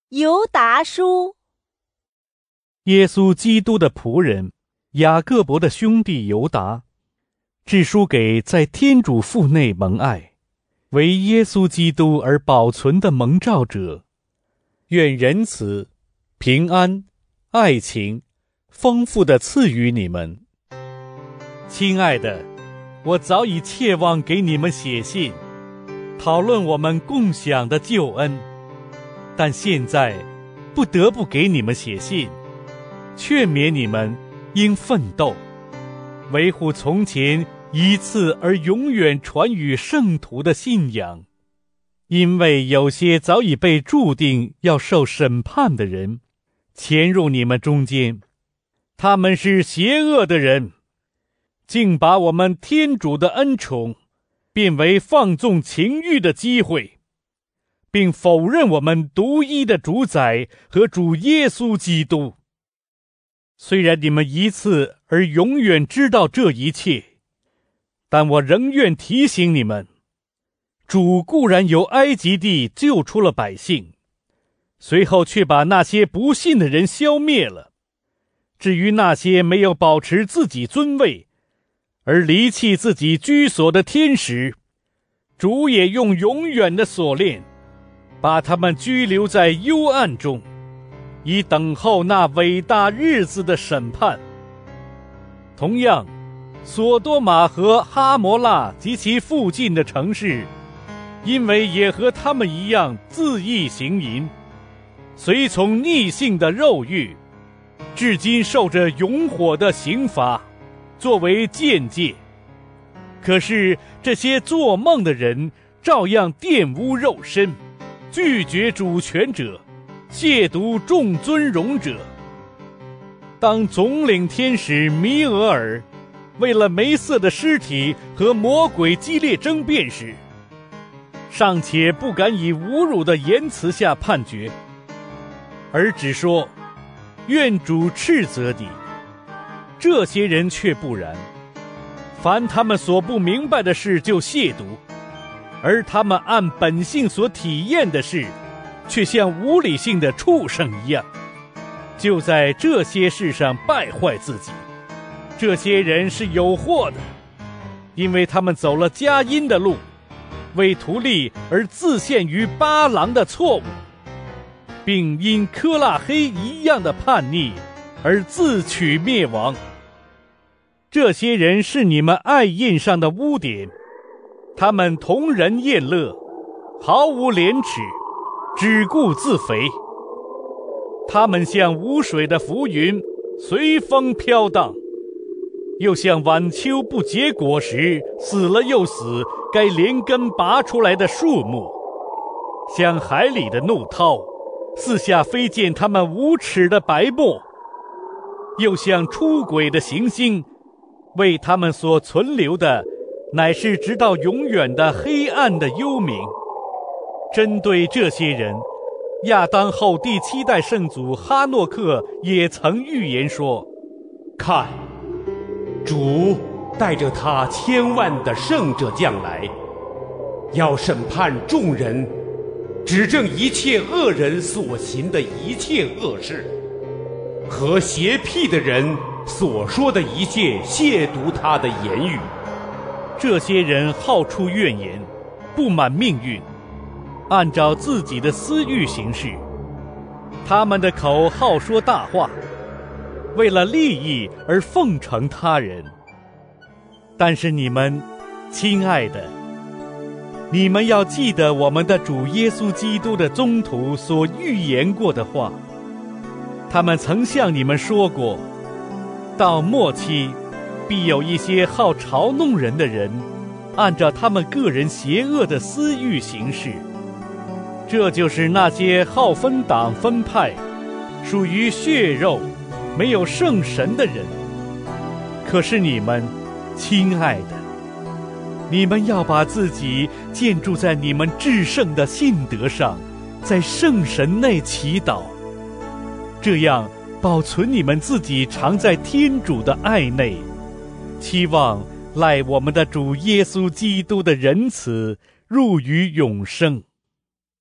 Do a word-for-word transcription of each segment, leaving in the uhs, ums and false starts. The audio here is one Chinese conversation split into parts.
犹达书。 耶稣基督的仆人，雅各伯的兄弟犹达，致书给在天主父内蒙爱，为耶稣基督而保存的蒙召者，愿仁慈、平安、爱情丰富地赐予你们。亲爱的，我早已切望给你们写信，讨论我们共享的救恩，但现在不得不给你们写信，劝勉你们应奋斗，维护从前一次而永远传与圣徒的信仰，因为有些早已被注定要受审判的人潜入你们中间，他们是邪恶的人，竟把我们天主的恩宠变为放纵情欲的机会，并否认我们独一的主宰和主耶稣基督。虽然你们一次而永远知道这一切，但我仍愿提醒你们，主固然由埃及地救出了百姓，随后却把那些不信的人消灭了。至于那些没有保持自己尊位而离弃自己居所的天使，主也用永远的锁链把他们拘留在幽暗中，以等候那伟大日子的审判。同样，索多玛和哈摩拉及其附近的城市，因为也和他们一样恣意行淫，随从逆性的肉欲，至今受着永火的刑罚，作为鉴戒。可是这些做梦的人照样玷污肉身，拒绝主权者，亵渎众尊荣者。当总领天使弥俄尔为了梅瑟的尸体和魔鬼激烈争辩时，尚且不敢以侮辱的言辞下判决，而只说愿主斥责你，这些人却不然，凡他们所不明白的事就亵渎，而他们按本性所体验的事，却像无理性的畜生一样，就在这些事上败坏自己。这些人是有祸的，因为他们走了佳音的路，为图利而自陷于巴郎的错误，并因科拉黑一样的叛逆而自取灭亡。这些人是你们爱印上的污点，他们同人厌乐，毫无廉耻，只顾自肥。他们像无水的浮云，随风飘荡，又像晚秋不结果时，死了又死，该连根拔出来的树木，像海里的怒涛，四下飞溅他们无耻的白沫，又像出轨的行星，为他们所存留的乃是直到永远的黑暗的幽冥。针对这些人，亚当后第七代圣祖哈诺克也曾预言说， 看，主带着他千万的圣者将来，要审判众人，指证一切恶人所行的一切恶事，和邪僻的人所说的一切亵渎他的言语。 这些人好出怨言，不满命运，按照自己的私欲行事，他们的口好说大话，为了利益而奉承他人。但是你们，亲爱的，你们要记得我们的主耶稣基督的宗徒所预言过的话，他们曾向你们说过，到末期必有一些好嘲弄人的人，按照他们个人邪恶的私欲行事。这就是那些好分党分派，属于血肉，没有圣神的人。可是你们，亲爱的，你们要把自己建筑在你们至圣的信德上，在圣神内祈祷，这样保存你们自己常在天主的爱内，期望赖我们的主耶稣基督的仁慈入于永生。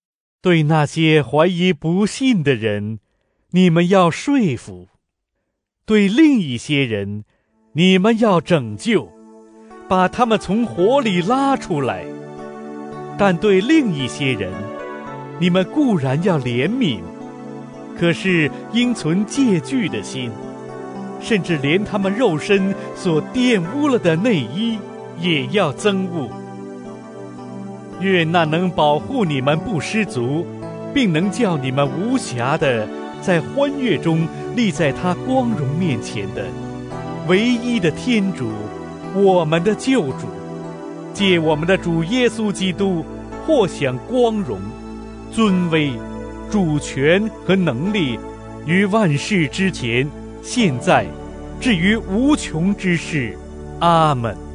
对那些怀疑不信的人，你们要说服；对另一些人，你们要拯救，把他们从火里拉出来。但对另一些人，你们固然要怜悯，可是应存戒惧的心，甚至连他们肉身所玷污了的内衣也要憎恶。愿那能保护你们不失足，并能叫你们无瑕的在欢悦中立在他光荣面前的唯一的天主，我们的救主，借我们的主耶稣基督获享光荣、尊威、主权和能力，于万世之前、现在，至于无穷之世。阿们。